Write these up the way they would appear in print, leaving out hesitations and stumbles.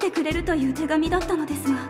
してくれるという手紙だったのですが。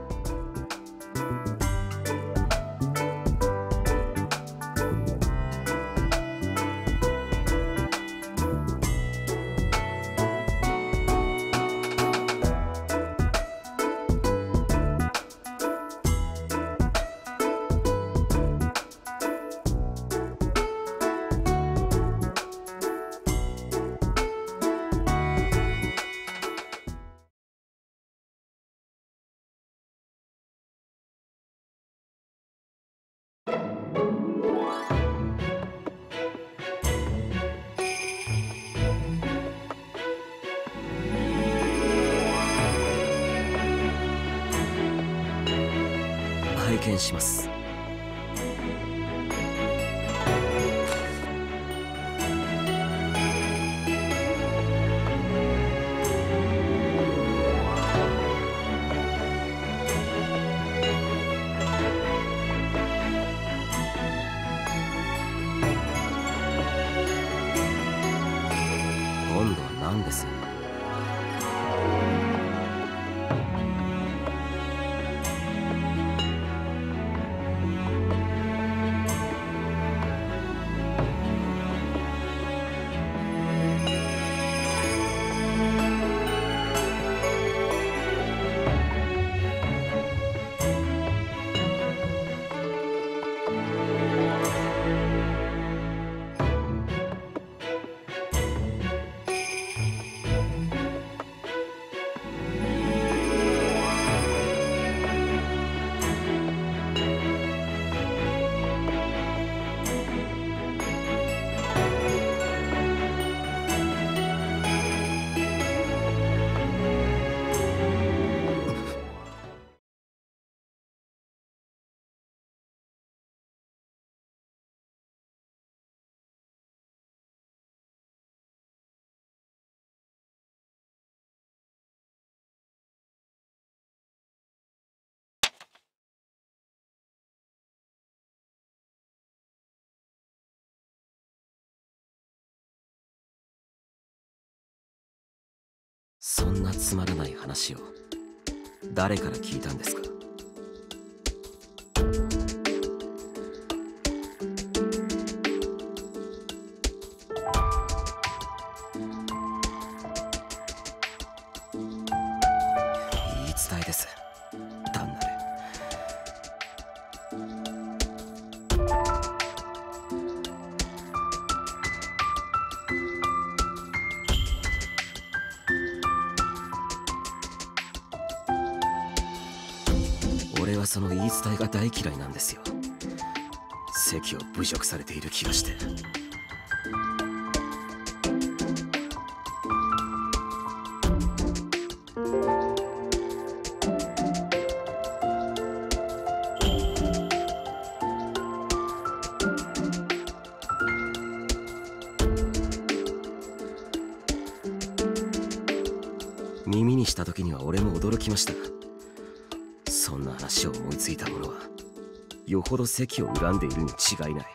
拝見します。今度は何です？そんなつまらない話を誰から聞いたんですか？言い伝えです、単なる。俺はその言い伝えが大嫌いなんですよ。席を侮辱されている気がして。耳にした時には俺も驚きました。そんな話を思いついた者はよほど席を恨んでいるに違いない。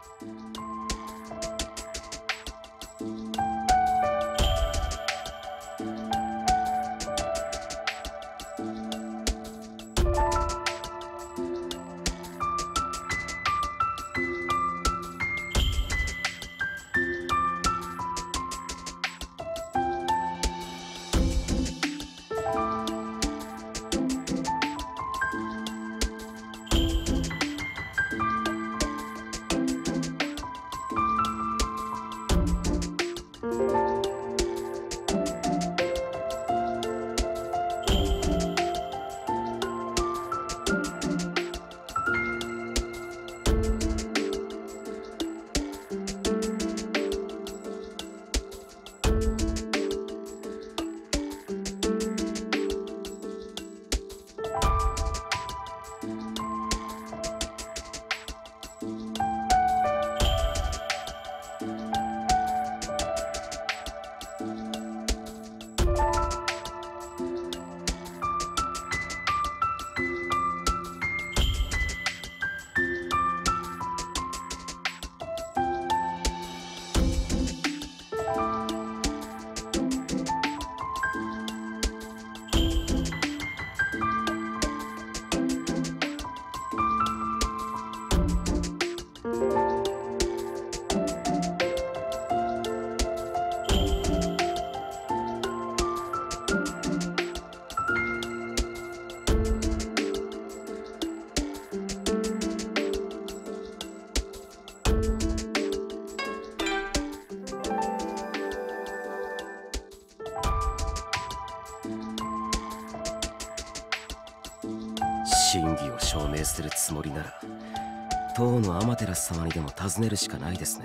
真偽を証明するつもりなら当のアマテラス様にでも尋ねるしかないですね。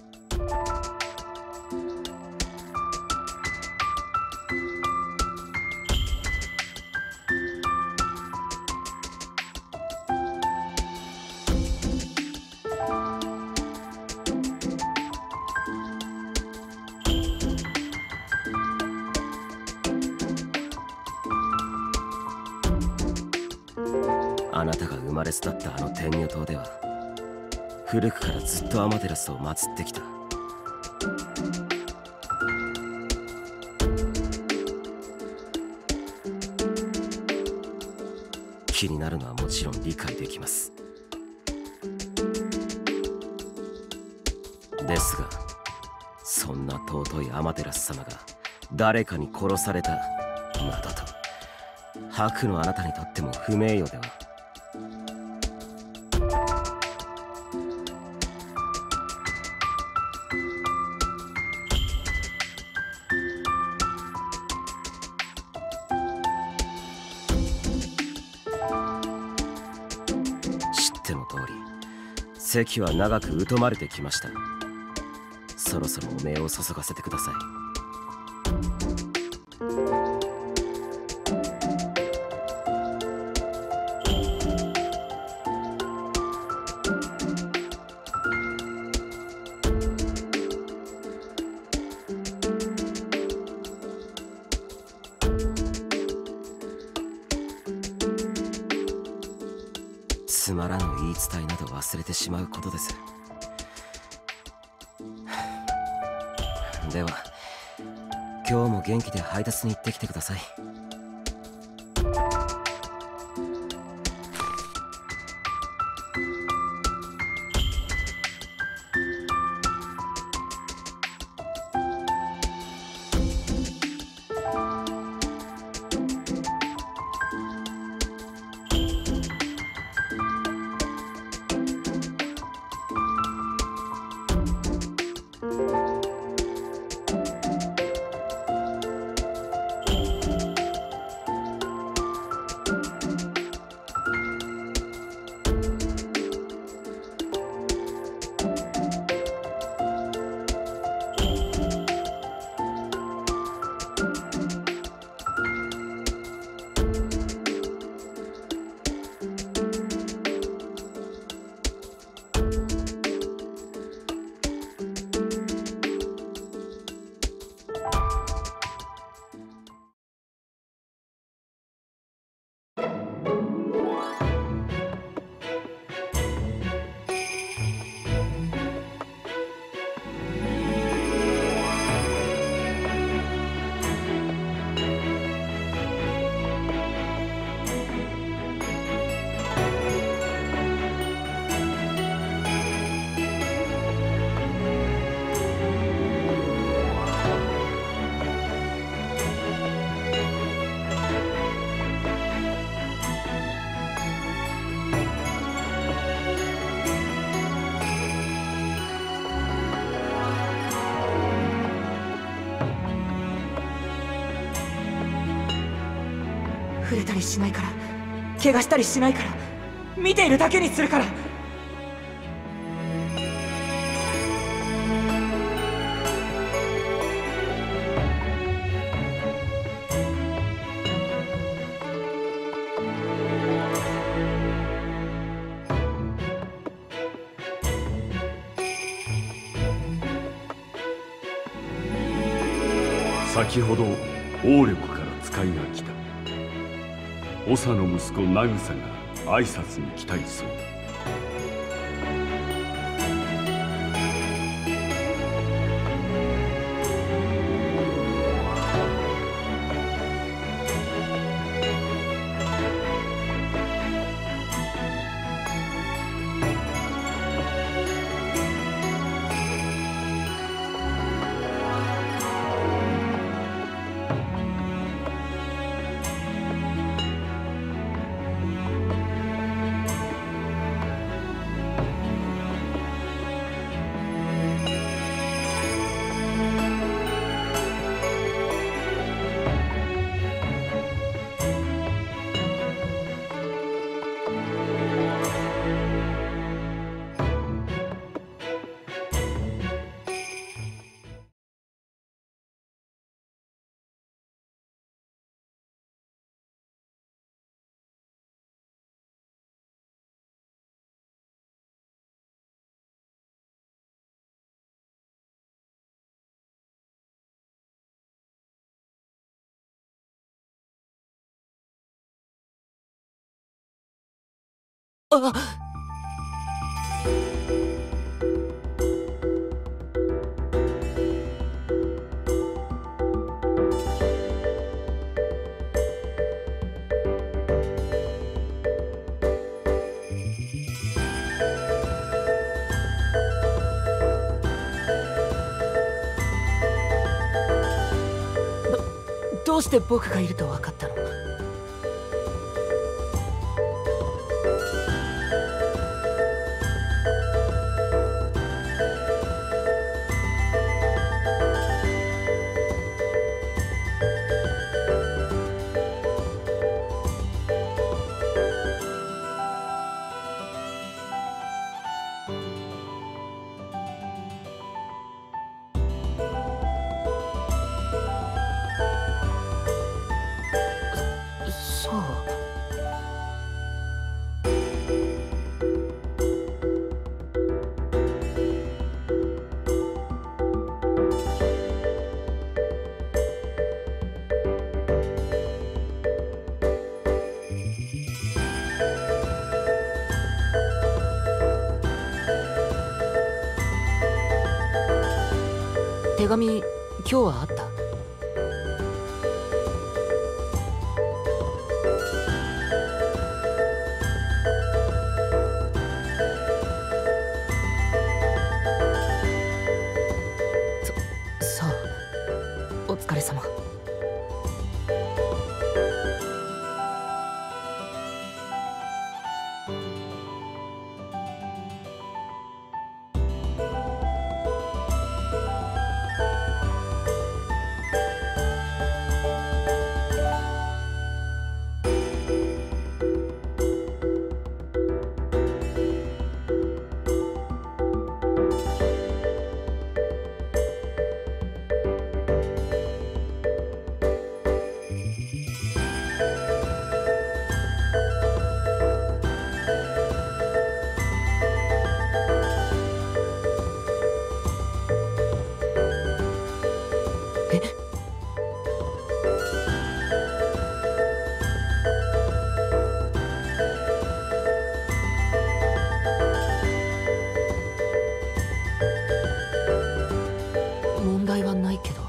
あなたが生まれ育ったあの天女島では古くからずっとアマテラスを祀ってきた。気になるのはもちろん理解できます。ですがそんな尊いアマテラス様が誰かに殺されたなどと白のあなたにとっても不名誉では。知っての通り席は長く疎まれてきました。そろそろお目を注がせてください。つまらぬ言い伝えなど忘れてしまうことです。では今日も元気で配達に行ってきてください。 触れたりしないから、怪我したりしないから、見ているだけにするから。 先ほど王力から使いが来た。長の息子ナグサが挨拶に来たいそうだ。 あ、どうして僕がいると分かったの？そう。手紙、今日はあった？そう、お疲れ様。問題はないけど。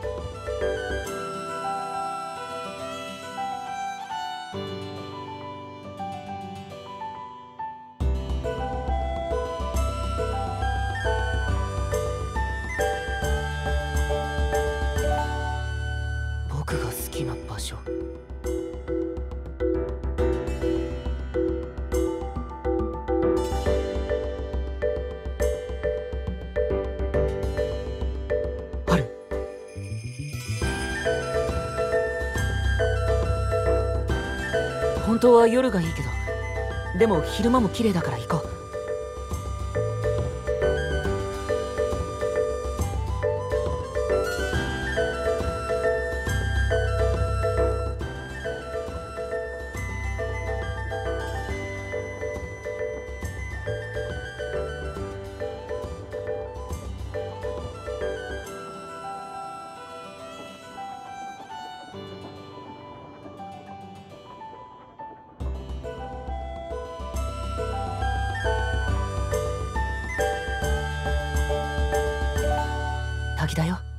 僕が好きな場所。ある。本当は夜がいいけど、でも昼間も綺麗だから行こう。滝だよ。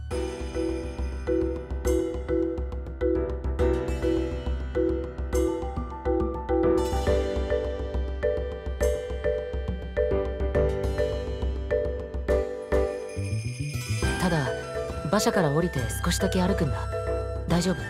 ただ馬車から降りて少しだけ歩くんだ。大丈夫？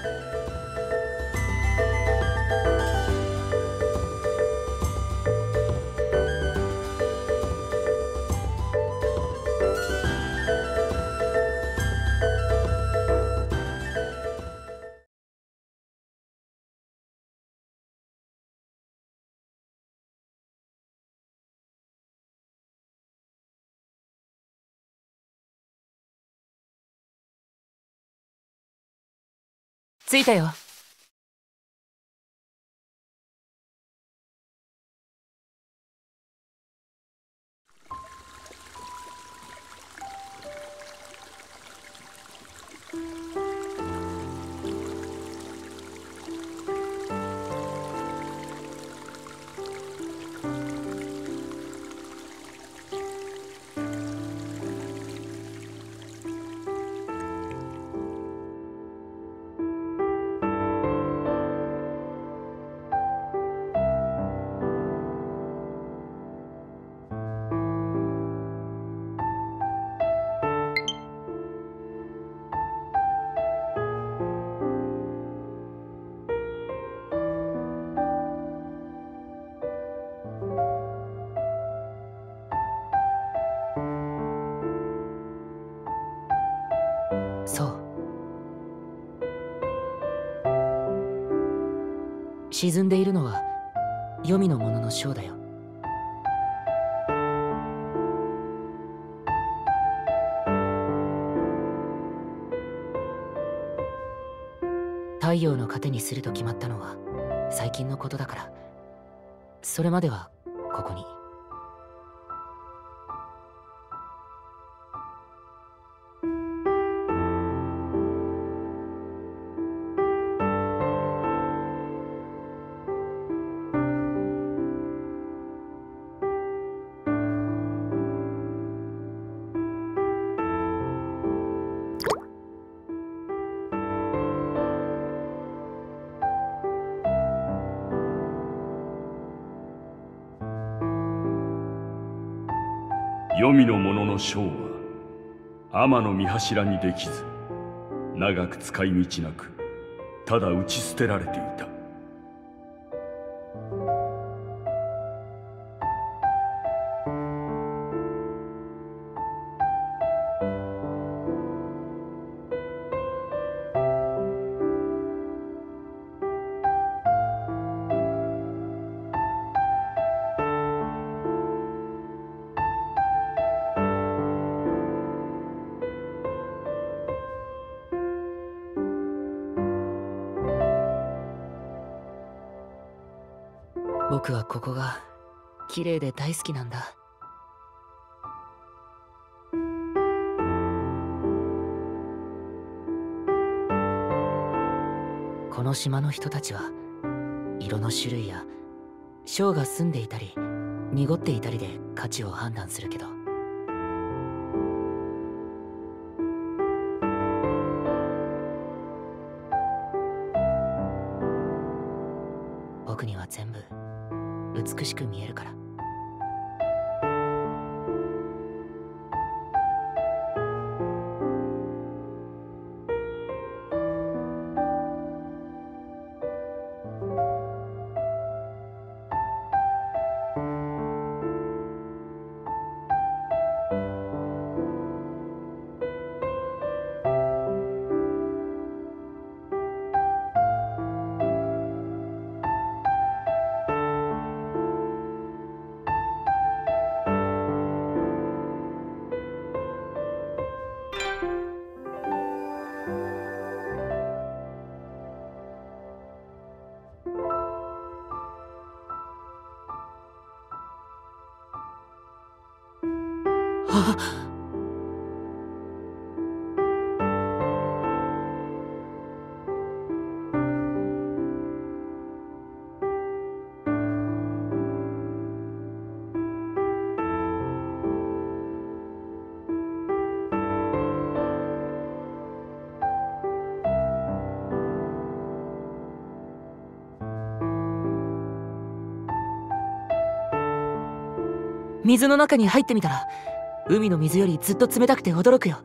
着いたよ。 沈んでいるのは黄泉の者の章だよ。太陽の糧にすると決まったのは最近のことだから、それまではここに。 黄泉の者の将は天の御柱にできず、長く使い道なくただ打ち捨てられていた。 僕はここが綺麗で大好きなんだ。この島の人たちは色の種類や章が澄んでいたり濁っていたりで価値を判断するけど、僕には全部美しく見えるから。水の中に入ってみたら、海の水よりずっと冷たくて驚くよ。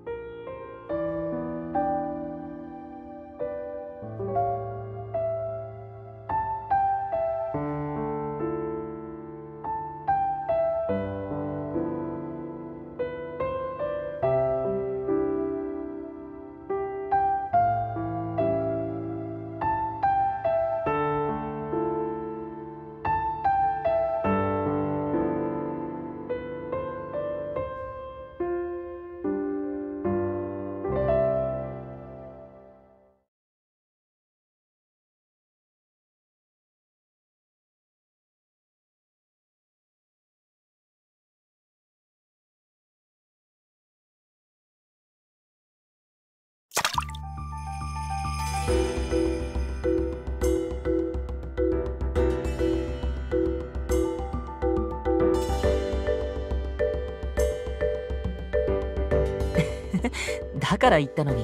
だから言ったのに。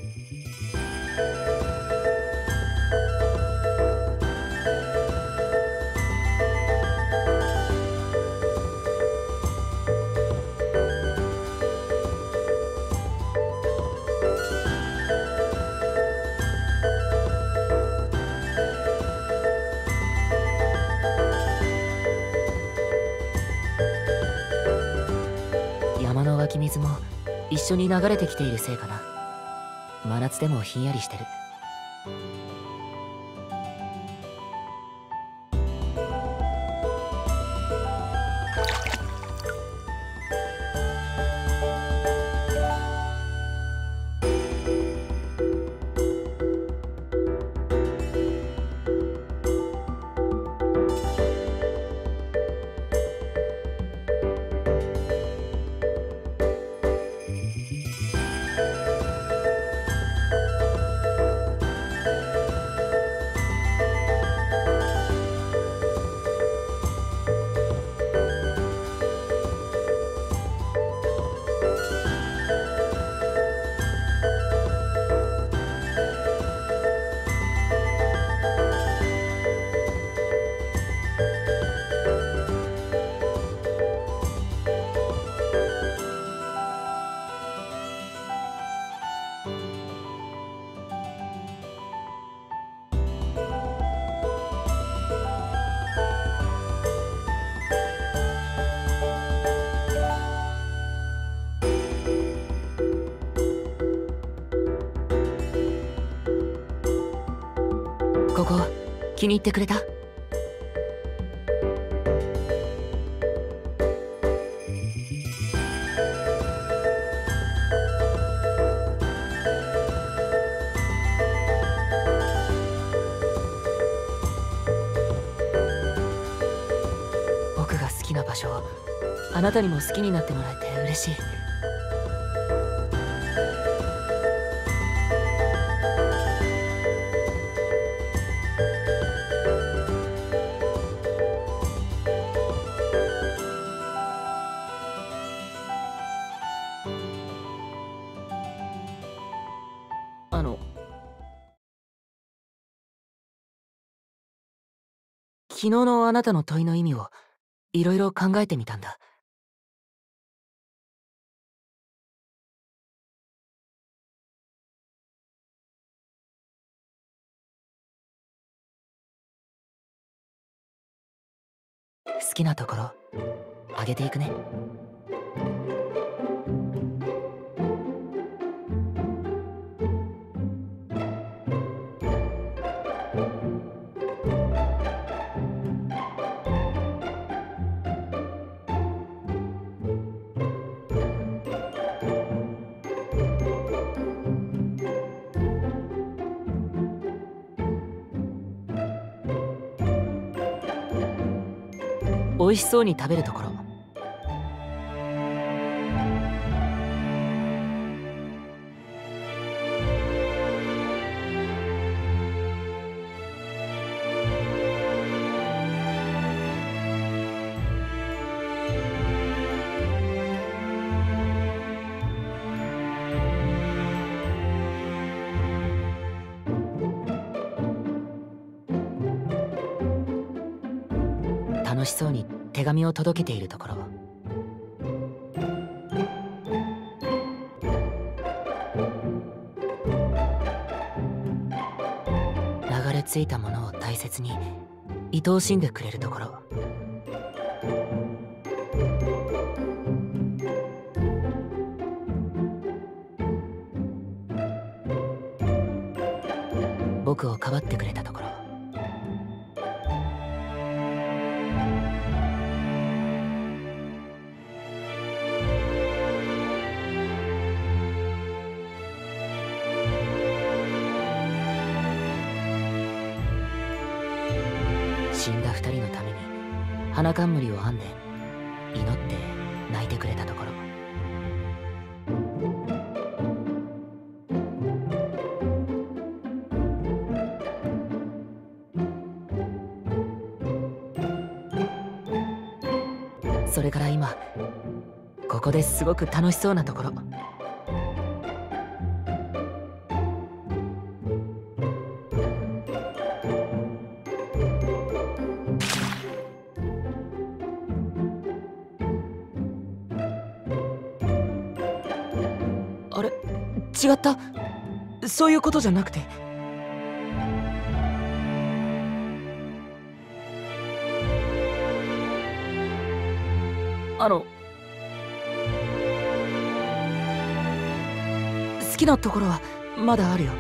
山の湧き水も一緒に流れてきているせいかな。真夏でもひんやりしてる。 気に入ってくれた？僕が好きな場所をあなたにも好きになってもらえて嬉しい。昨日のあなたの問いの意味をいろいろ考えてみたんだ。好きなところあげていくね。美味しそうに食べるところ。楽しそうに手紙を届けているところ。流れ着いたものを大切に愛おしんでくれるところ。僕をかばってくれたところ。死んだ二人のために花冠を編んで祈って泣いてくれたところ。それから今ここですごく楽しそうなところ。あれ、違った。そういうことじゃなくて。好きなところはまだあるよ。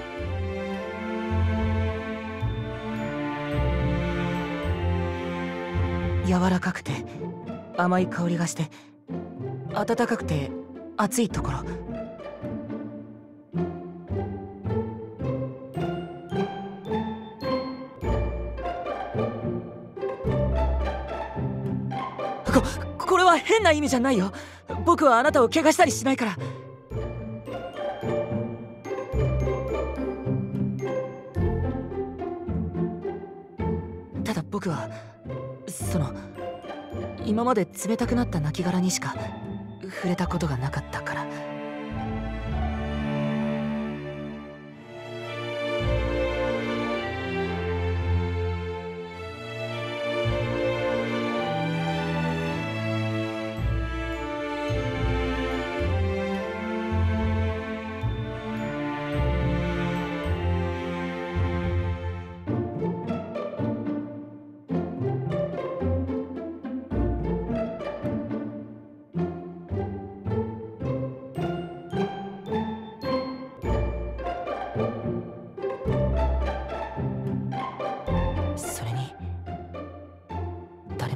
柔らかくて甘い香りがして暖かくて暑いところ。これは変な意味じゃないよ。僕はあなたを怪我したりしないから。ただ僕は今まで冷たくなった亡骸にしか触れたことがなかったから。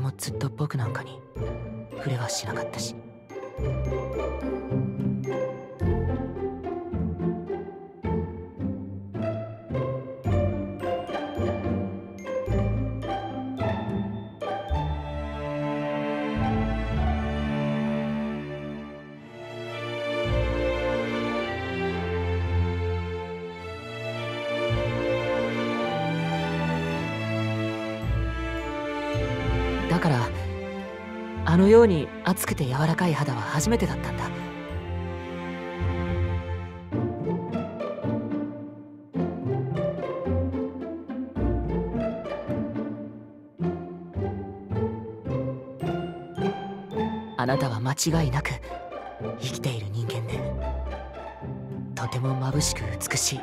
もずっと僕なんかに触れはしなかったし。だからあのように熱くて柔らかい肌は初めてだったんだ。あなたは間違いなく生きている人間で、とても眩しく美しい。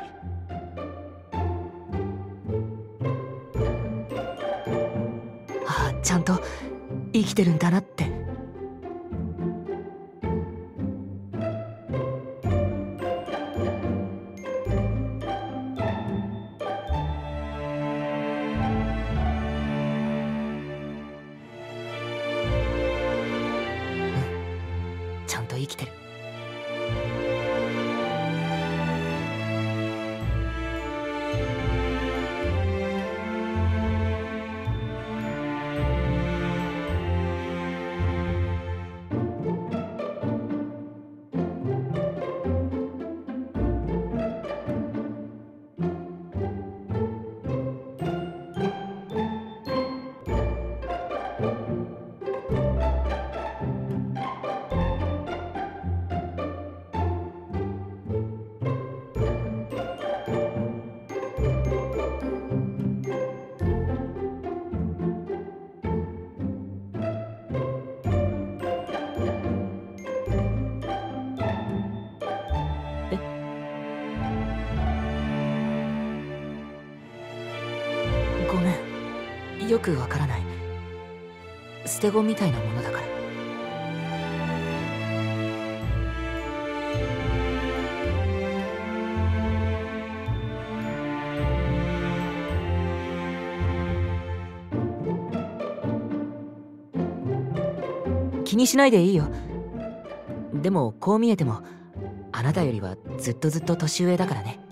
ああ、ちゃんと生きてるんだなって。ちゃんと生きてる。ごめん、よくわからない。捨て子みたいなものだから。気にしないでいいよ。でもこう見えてもあなたよりはずっと年上だからね。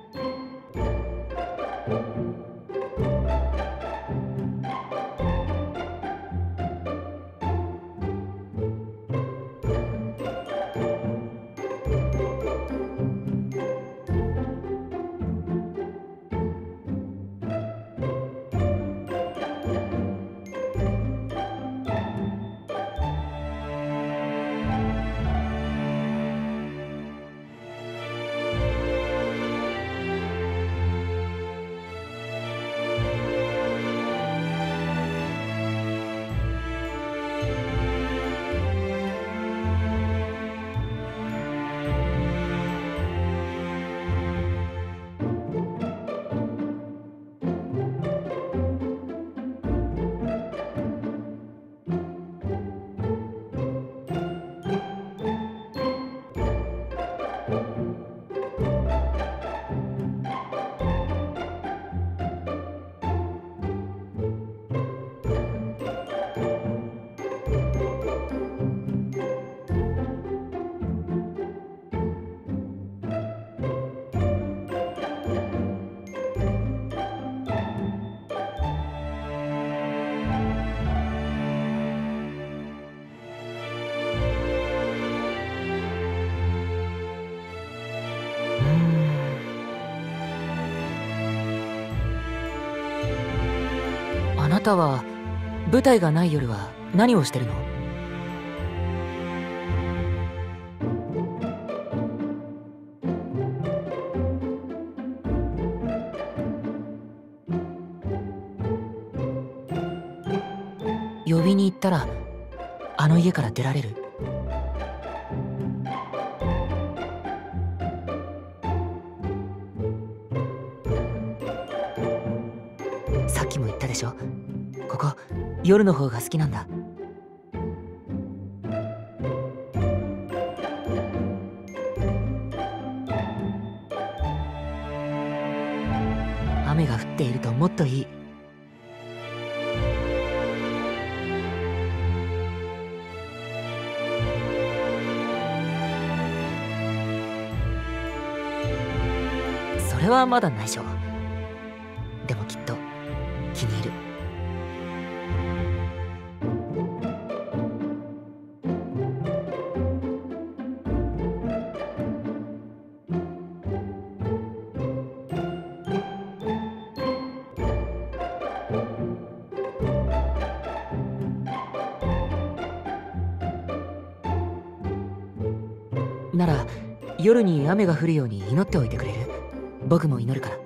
あなたは舞台がない夜は何をしてるの？呼びに行ったらあの家から出られる？さっきも言ったでしょ、ここ夜の方が好きなんだ。雨が降っているともっといい。 それはまだ内緒。でもきっと気に入る。なら夜に雨が降るように祈っておいてくれる？僕も祈るから。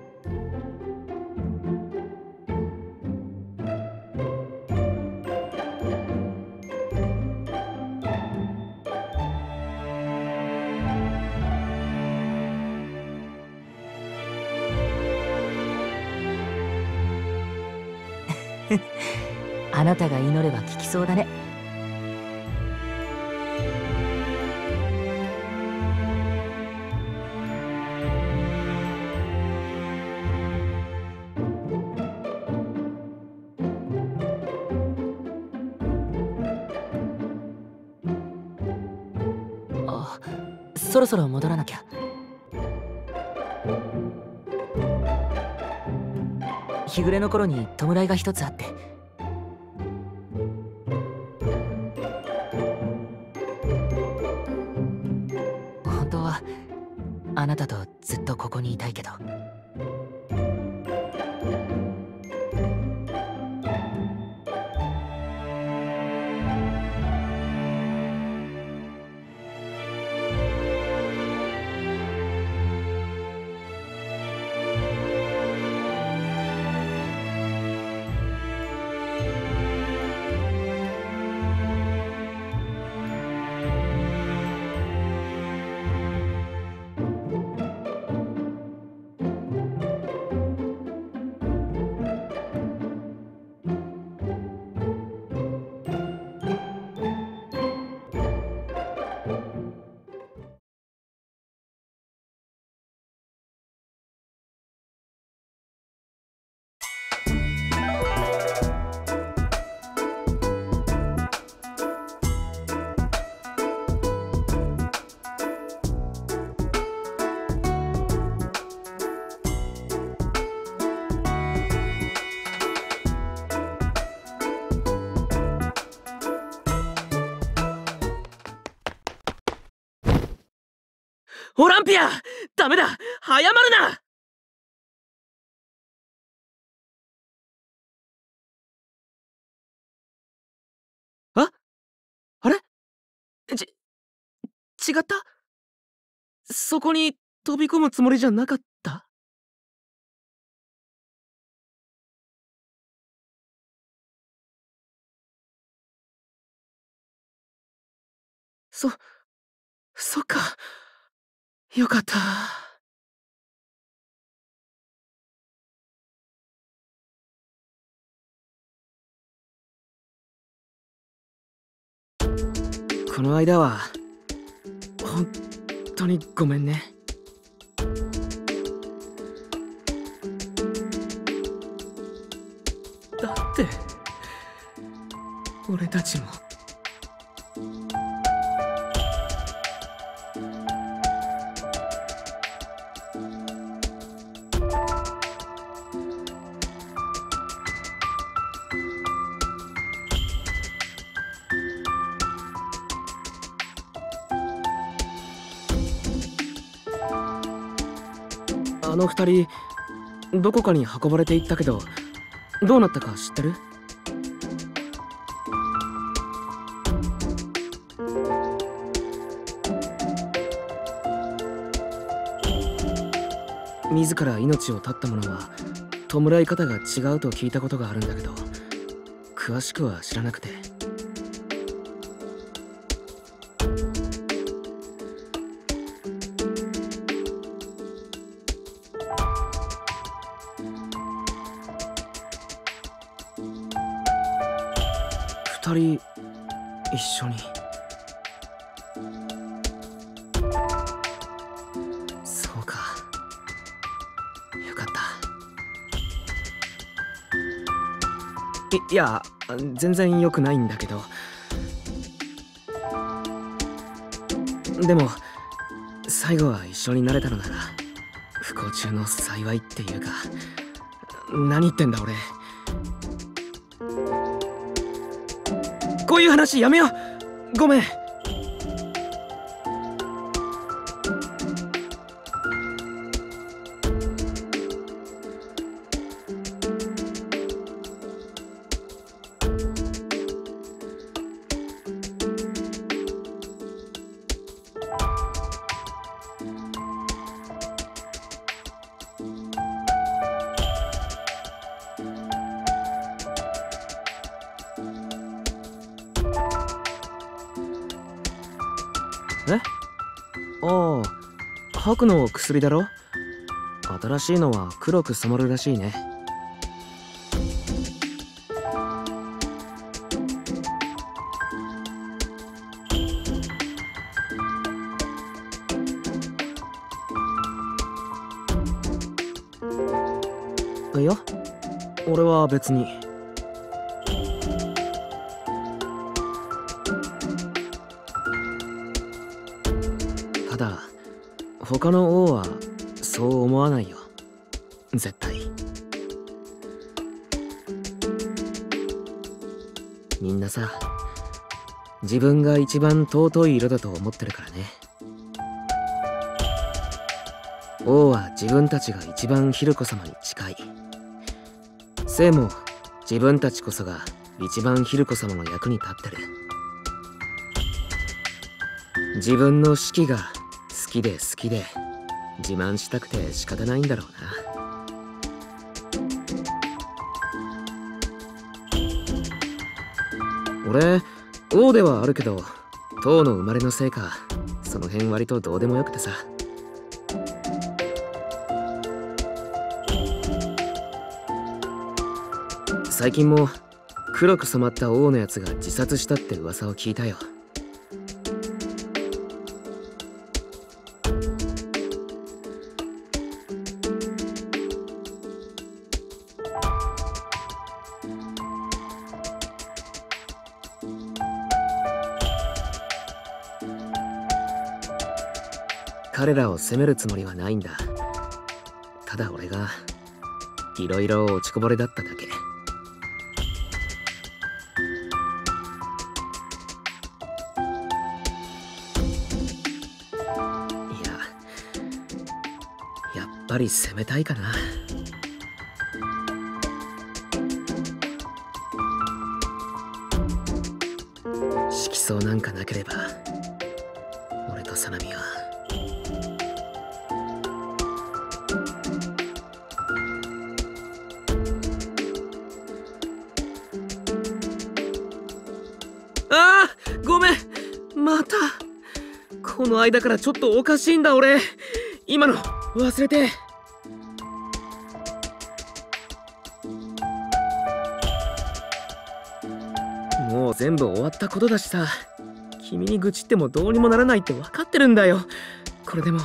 あなたが祈れば聞きそうだね。あ、そろそろ戻らなきゃ。日暮れの頃に弔いが一つあって。本当はあなたとずっとここにいたいけど。オランピア、ダメだ、早まるな。あれ、違った？そこに飛び込むつもりじゃなかった？そっか。よかった。この間は本当にごめんね。だって俺たちもあの二人どこかに運ばれていったけど、どうなったか知ってる？自ら命を絶った者は弔い方が違うと聞いたことがあるんだけど、詳しくは知らなくて。二人一緒に。そうか、よかった。いや、全然良くないんだけど。でも最後は一緒になれたのなら不幸中の幸いっていうか、何言ってんだ俺。こういう話やめよう。ごめん。え？ああ、吐くの薬だろ？新しいのは黒く染まるらしいね。いや、俺は別に。ただ他の王はそう思わないよ、絶対。みんなさ、自分が一番尊い色だと思ってるからね。王は自分たちが一番ヒルコ様に近い。生も自分たちこそが一番ヒルコ様の役に立ってる。自分の式が好きで好きで自慢したくて仕方ないんだろうな。俺王ではあるけど、唐の生まれのせいかその辺割とどうでもよくてさ。最近も黒く染まった王のやつが自殺したって噂を聞いたよ。彼らを責めるつもりはないんだ。ただ俺がいろいろ落ちこぼれだっただけ。やっぱり攻めたいかな。色相なんかなければ俺とサナミは。ああ、ごめん。またこの間からちょっとおかしいんだ俺。今の忘れて。もう全部終わったことだしさ、君に愚痴ってもどうにもならないって分かってるんだよ。これでも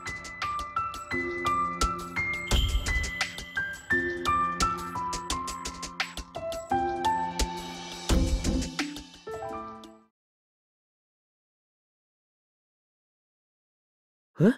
え？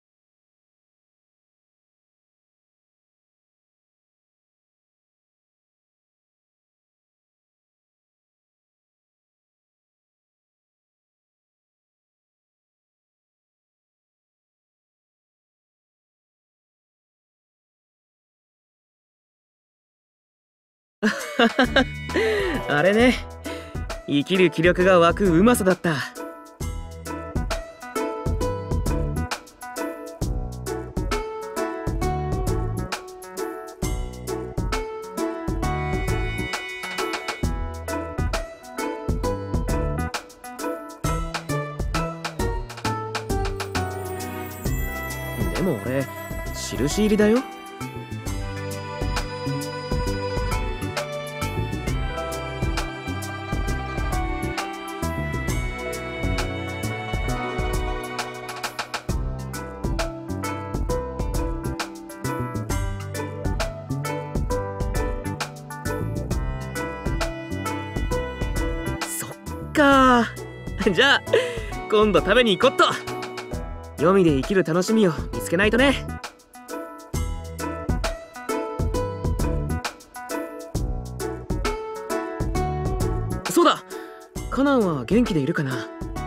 あれね、生きる気力が湧くうまさだった。でも俺印入りだよ。じゃあ今度食べに行こっと。黄泉で生きる楽しみを見つけないとね。 そうだ、カナンは元気でいるかな。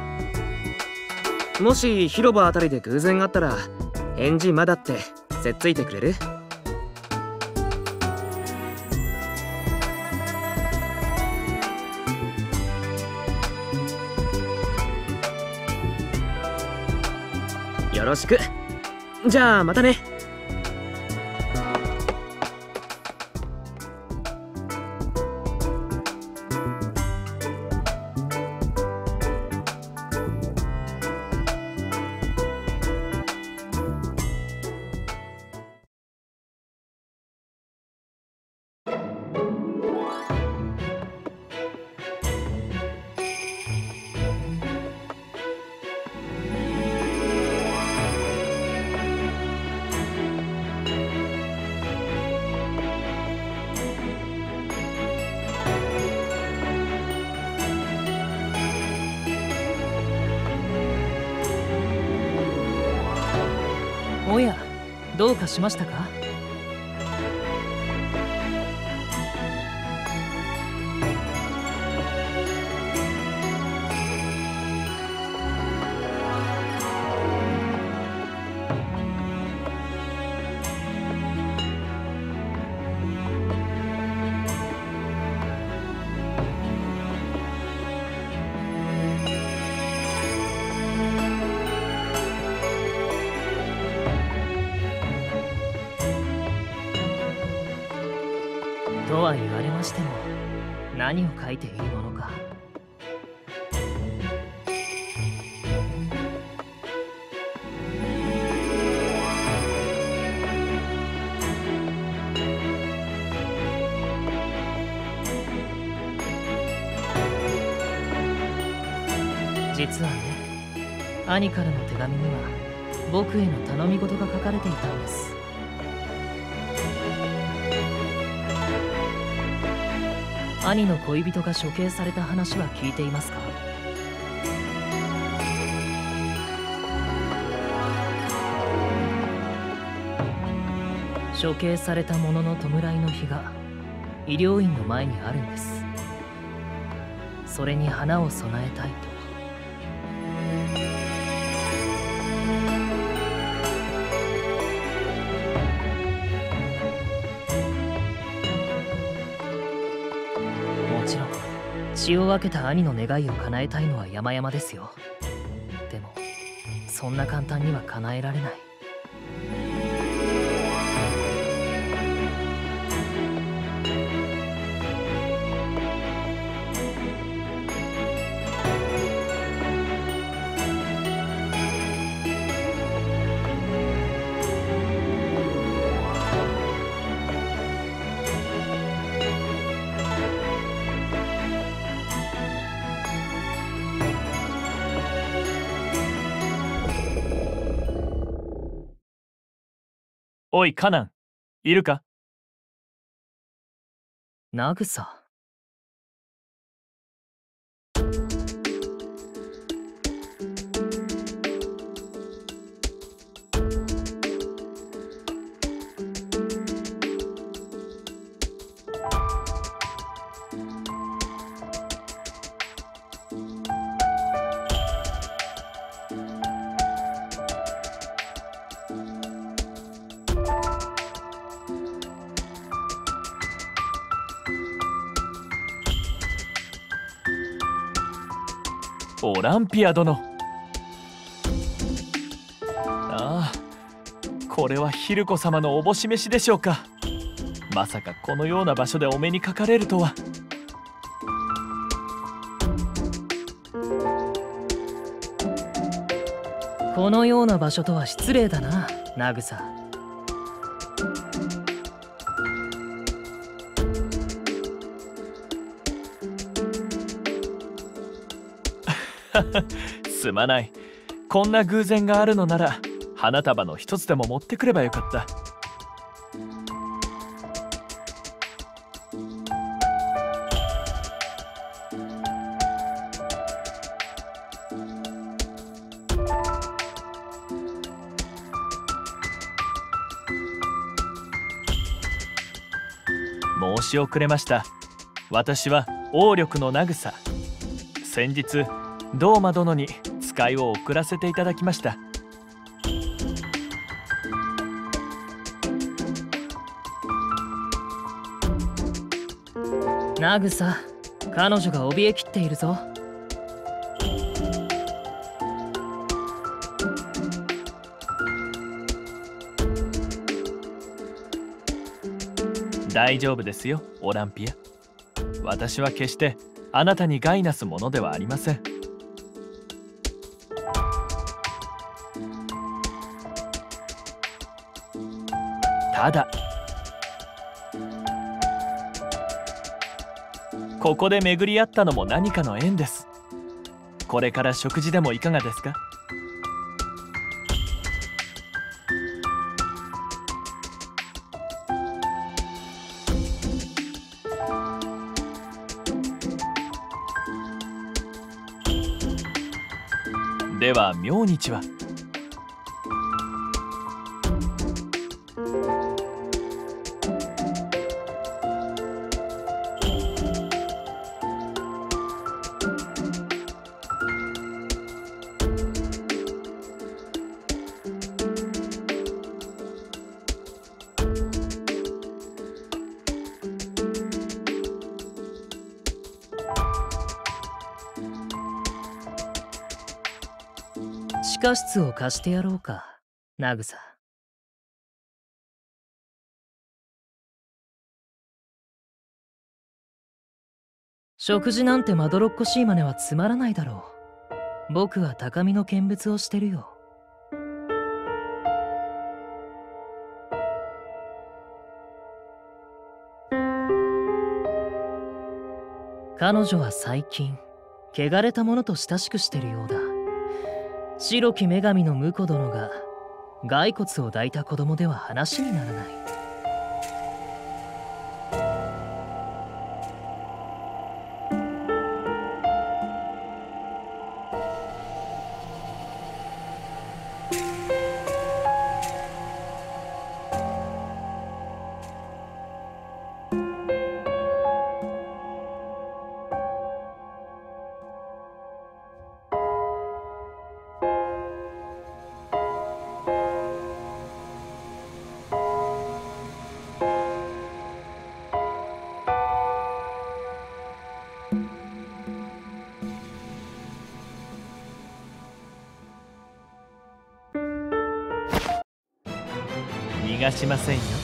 もし広場あたりで偶然あったら返事まだってせっついてくれる？よろしく。じゃあまたね。 おや、どうかしましたか？とは言われましても、何を書いていいものか。実はね、兄からの手紙には僕への頼み事が書かれていたんです。兄の恋人が処刑された話は聞いていますか？処刑された者の弔いの日が医療院の前にあるんです。それに花を供えたいと。血を分けた兄の願いを叶えたいのは山々ですよ。でもそんな簡単には叶えられない。 おいカナン、いるか？ ナグサ。 オランピア殿。ああ、これはヒルコ様のおぼし飯でしょうか。まさかこのような場所でお目にかかれるとは。 このような場所とは失礼だな、ナグサ。 すまない。こんな偶然があるのなら花束の一つでも持ってくればよかった。申し遅れました。 私は王力のナグサ。先日ドーマ殿に使いを送らせていただきました。 ナグサ、彼女が怯えきっているぞ。 大丈夫ですよ、オランピア。私は決してあなたに害なすものではありません。ただここで巡り合ったのも何かの縁です。これから食事でもいかがですか？では明日は？ 地下室を貸してやろうか、ナグサ。食事なんてまどろっこしい真似はつまらないだろう。僕は高みの見物をしてるよ。彼女は最近汚れたものと親しくしてるようだ。白き女神の婿殿が骸骨を抱いた子供では話にならない。 逃がしませんよ。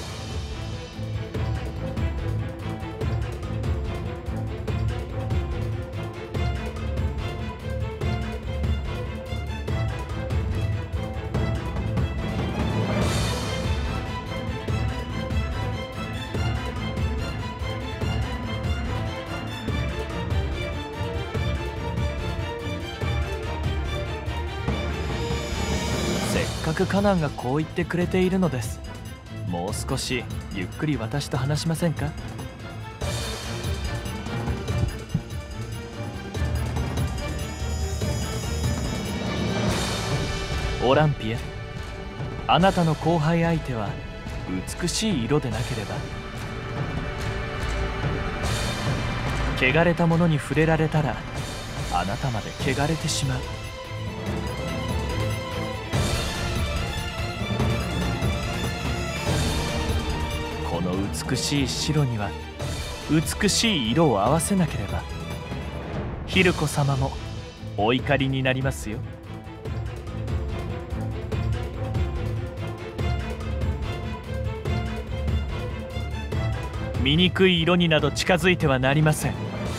せっかくカナンがこう言ってくれているのです。もう少しゆっくり私と話しませんか？オランピア、あなたの後輩相手は美しい色でなければ、汚れたものに触れられたらあなたまで汚れてしまう。この美しい白には美しい色を合わせなければ、ヒルコ様もお怒りになりますよ。醜い色になど近づいてはなりません。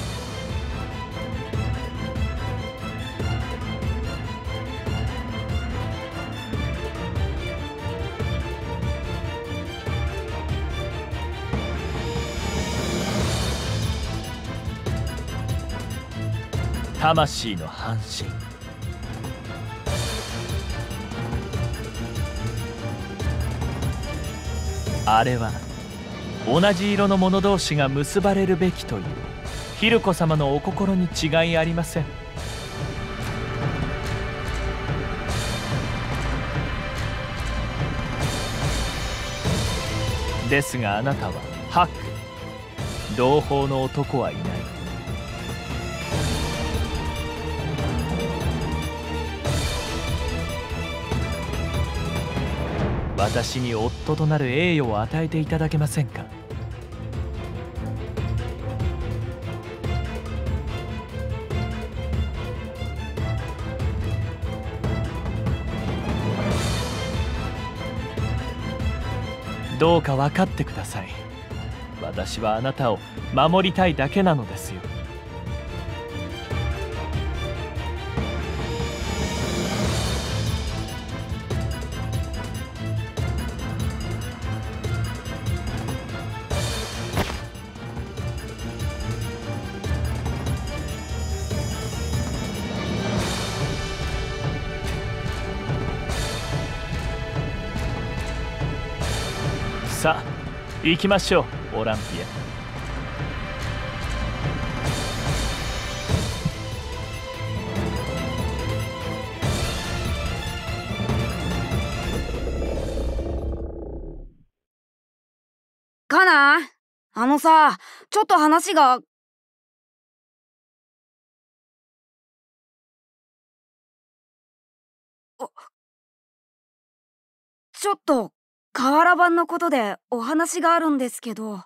魂の半身、あれは同じ色の者同士が結ばれるべきというヒルコ様のお心に違いありません。ですがあなたはハック、 同胞の男はいない。私に夫となる栄誉を与えていただけませんか。どうか分かってください。私はあなたを守りたいだけなのですよ。さあ行きましょう、オランピア。 かな、さ、ちょっと話が。ちょっと瓦版のことでお話があるんですけど。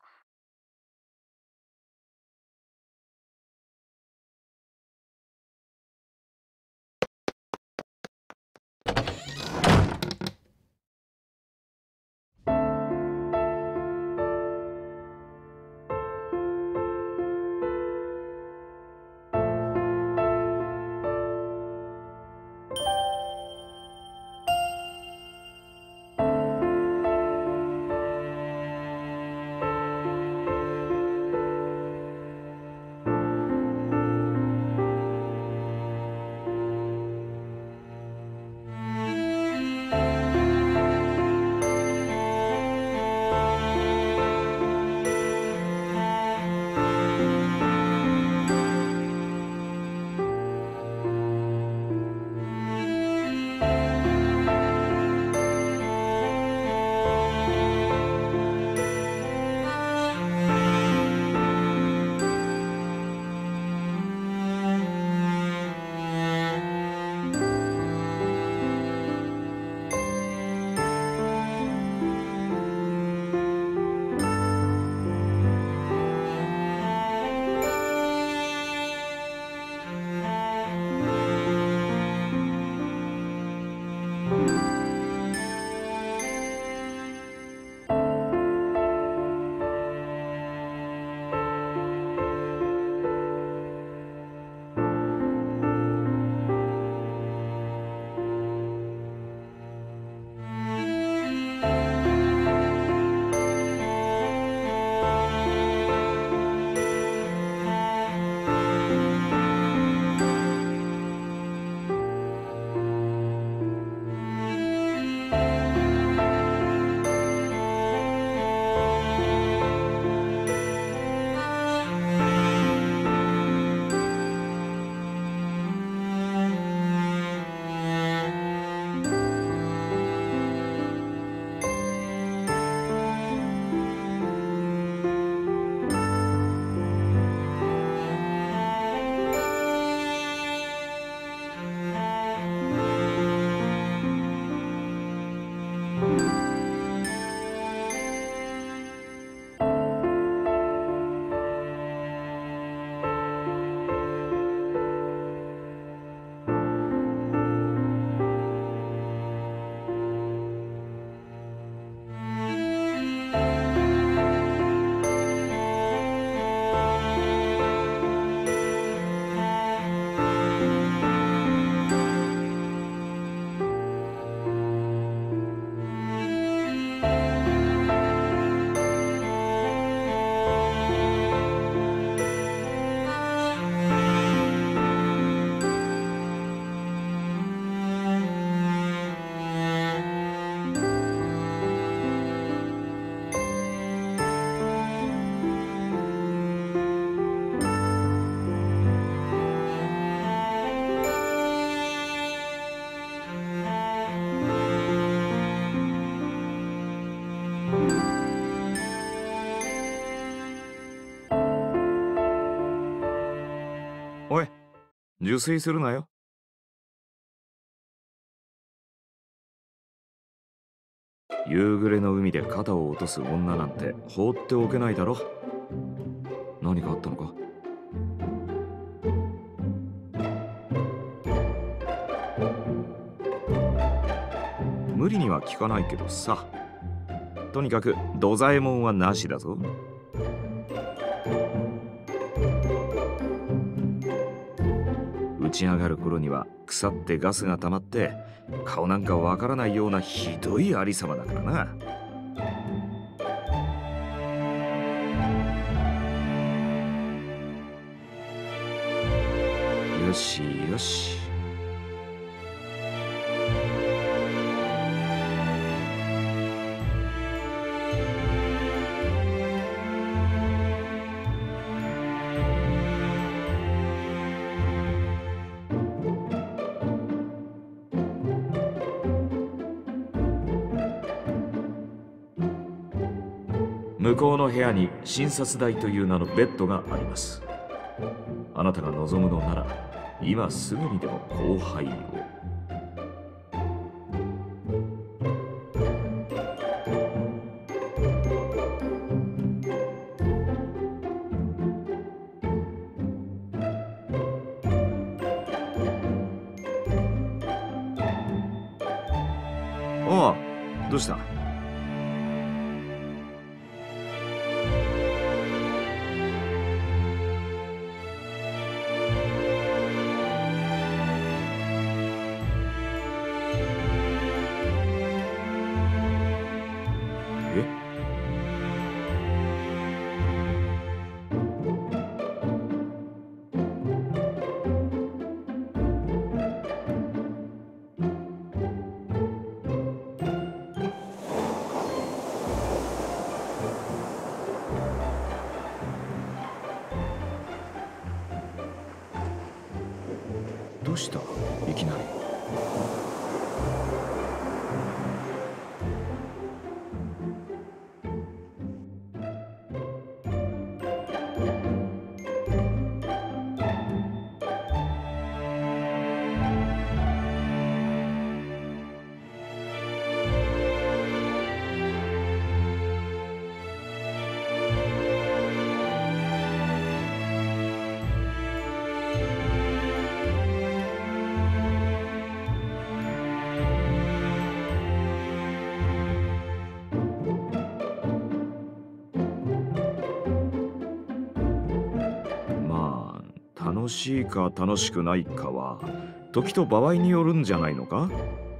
おい、受水するなよ。夕暮れの海で肩を落とす女なんて放っておけないだろ。何かあったのか？無理には聞かないけどさ。とにかく土左衛門はなしだぞ。打ち上がる頃には腐ってガスが溜まって顔なんかわからないようなひどいありさまだからな。よしよし。向こうの部屋に診察台という名のベッドがあります。あなたが望むのなら今すぐにでも後輩を。ああ、どうした？どうした？いきなり。楽しいか楽しくないかは時と場合によるんじゃないのか？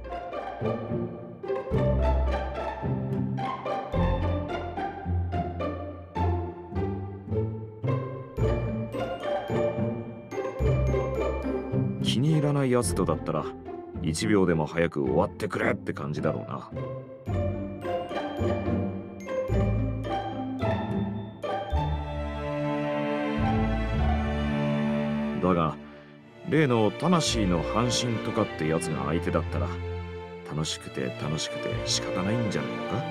気に入らないやつとだったら1秒でも早く終わってくれって感じだろうな。だが例の魂の半身とかってやつが相手だったら楽しくて楽しくて仕方ないんじゃないのか？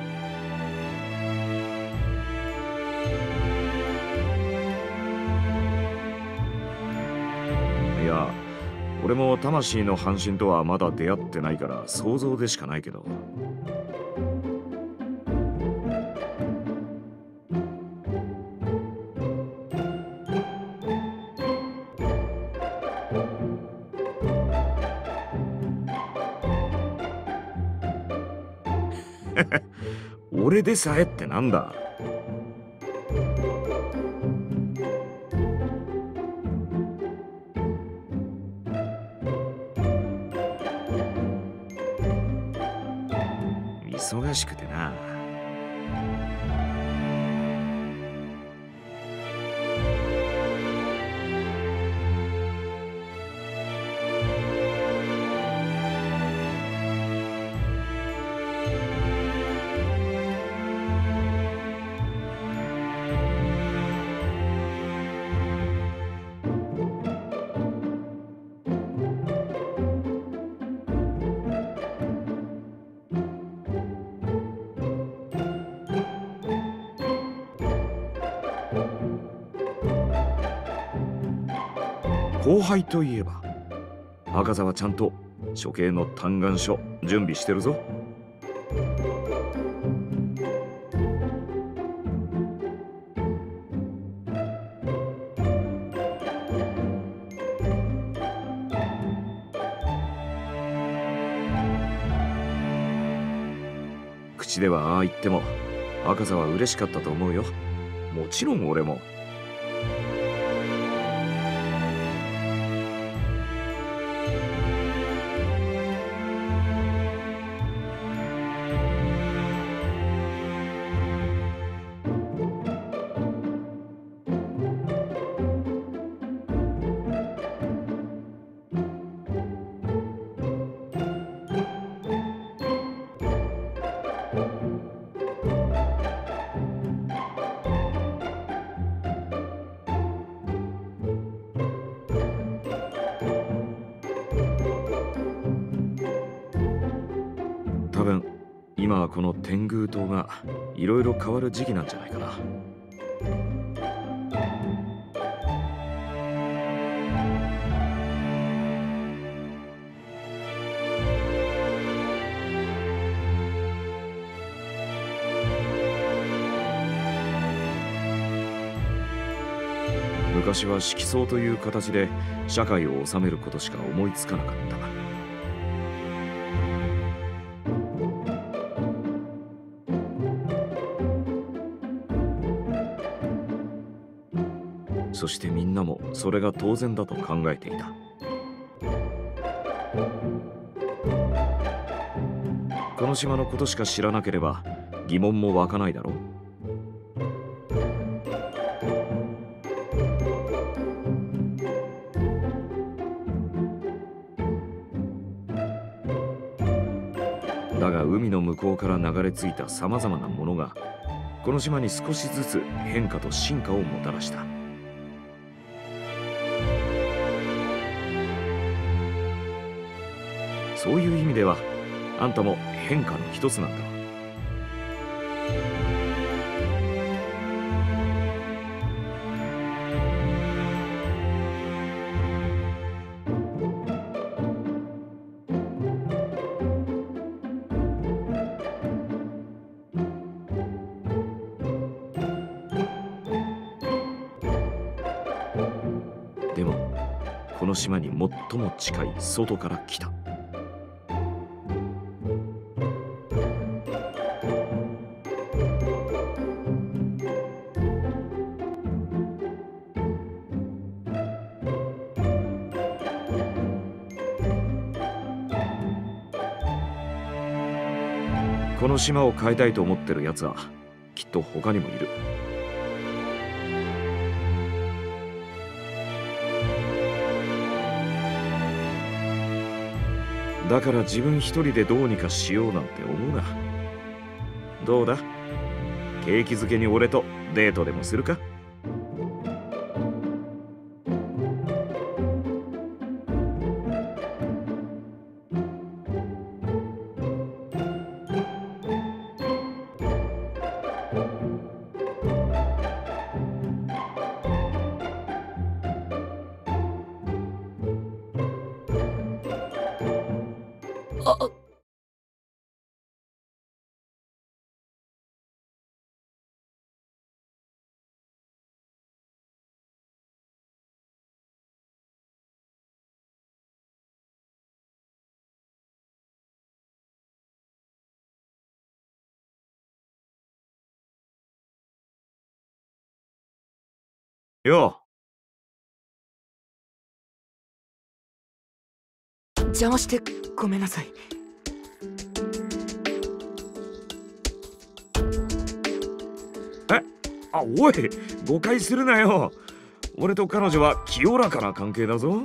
いや、俺も魂の半身とはまだ出会ってないから想像でしかないけど。俺でさえってなんだ？忙しくてな。 後輩といえば赤座はちゃんと処刑の嘆願書準備してるぞ。口ではああ言っても赤座は嬉しかったと思うよ。もちろん俺も。多分今はこの天狗島がいろいろ変わる時期なんじゃないかな。昔は色相という形で社会を治めることしか思いつかなかった。そしてみんなもそれが当然だと考えていた。この島のことしか知らなければ疑問も湧かないだろう。だが海の向こうから流れ着いたさまざまなものがこの島に少しずつ変化と進化をもたらした。そういう意味ではあんたも変化の一つなんだ。でもこの島に最も近い外から来た。この島を変えたいと思ってるやつはきっと他にもいる。だから自分一人でどうにかしようなんて思うな。どうだ、景気づけに俺とデートでもするか？よう。邪魔してごめんなさい。 おい、誤解するなよ。俺と彼女は清らかな関係だぞ。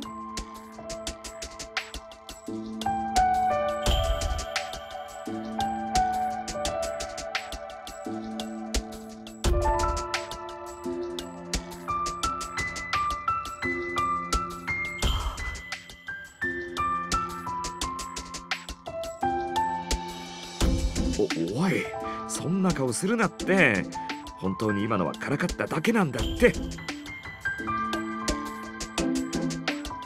おい、そんな顔するなって。本当に今のはからかっただけなんだって。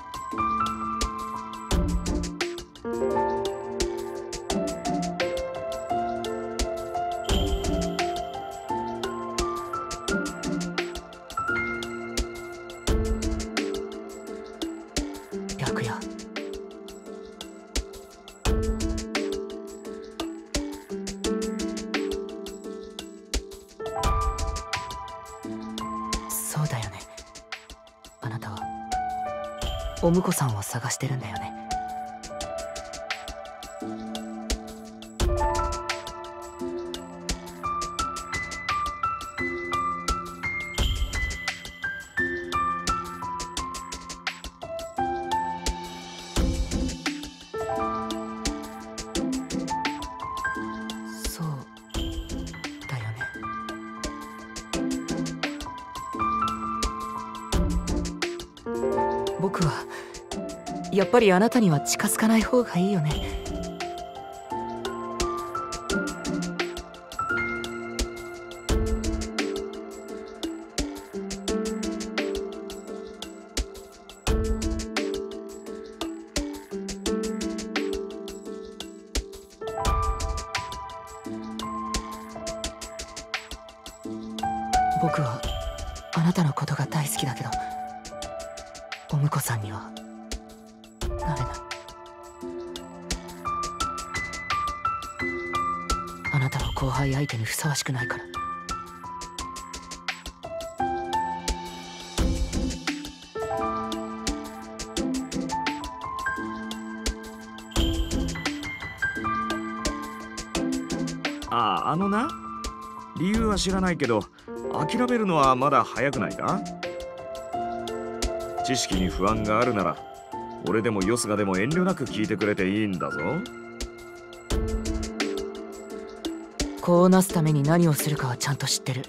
拓也。そうだよね。あなたはお婿さんを探してるんだよね。そうだよね。僕はやっぱりあなたには近づかない方がいいよね。僕はあなたのことが大好きだけど、お婿さんにはなれない。あなたの後輩相手にふさわしくないから。 あのな、理由は知らないけど諦めるのはまだ早くないか？知識に不安があるなら俺でもよすがでも遠慮なく聞いてくれていいんだぞ。 こうなすために何をするかはちゃんと知ってる。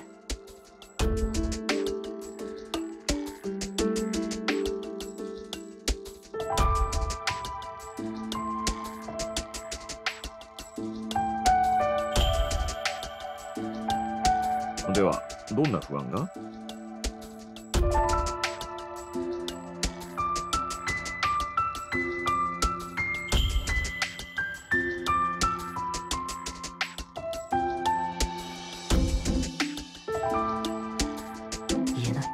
ではどんな不安が？ 言えない。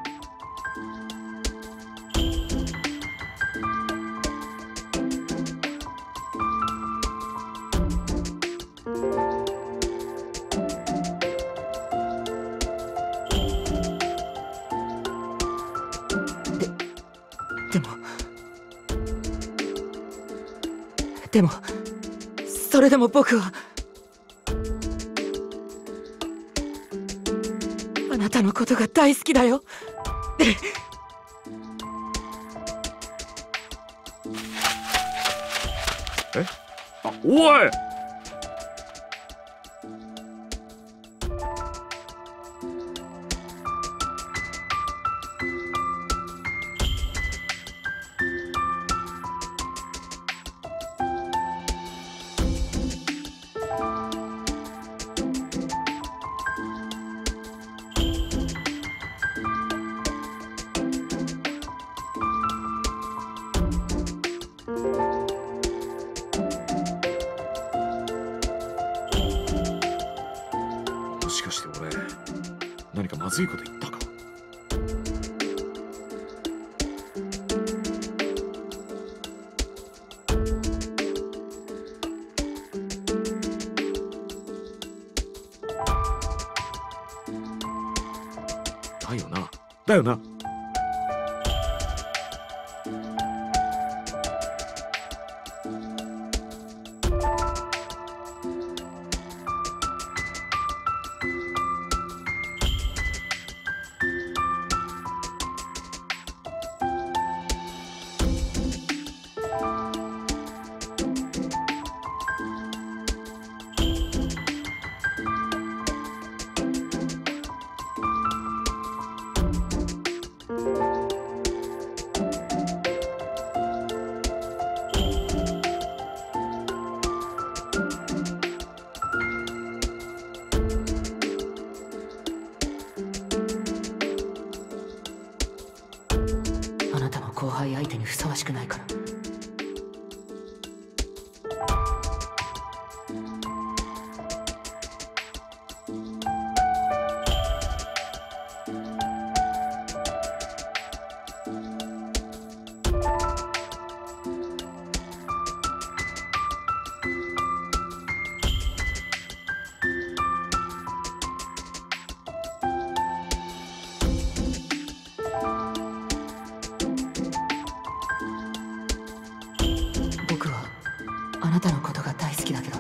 でもそれでも僕はあなたのことが大好きだよ。 え？おい！もしかして俺何かまずいこと言ったか？だよな、だよな。 あなたの後輩相手にふさわしくないから。 なたのことが大好きだけど